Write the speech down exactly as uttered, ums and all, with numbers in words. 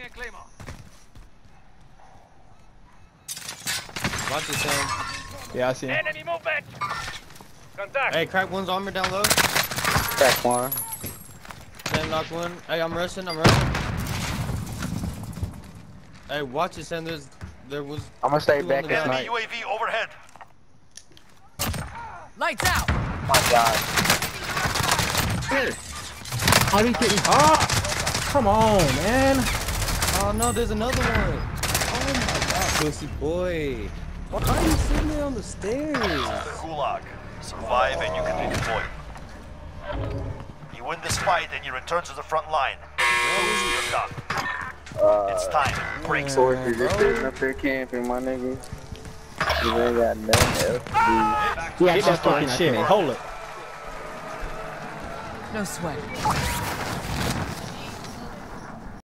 a claymore. Watch it, Sam. Yeah, I see him. Enemy movement. Contact. Hey, crack one's armor down low. Crack one. Sam knocked one. Hey, I'm rushing. I'm rushing. Hey, watch it, Sam. There's, there was. I'm gonna stay two back on the at ground. night. U A V overhead. Lights out. My God. How do you get? Ah! Come on, man. Oh no, there's another one. Oh my God, pussy boy. Why are you sitting there on the stairs? The Gulag. Survive and you can redeploy. You win this fight and you return to the front line. You're done. Uh, It's time. Break. Forces just sitting up there camping, my nigga. You ain't got nothing else to Yeah, get that fucking shit. Hold it. No sweat.